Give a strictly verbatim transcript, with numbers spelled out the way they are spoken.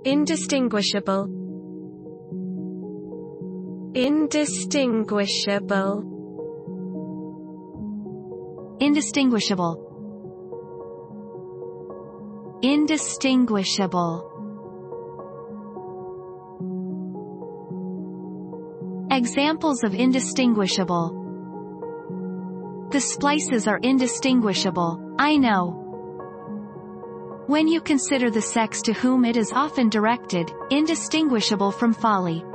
Indistinguishable. Indistinguishable. Indistinguishable. Indistinguishable. Examples of indistinguishable. The splices are indistinguishable, I know. When you consider the sex to whom it is often directed, indistinguishable from folly.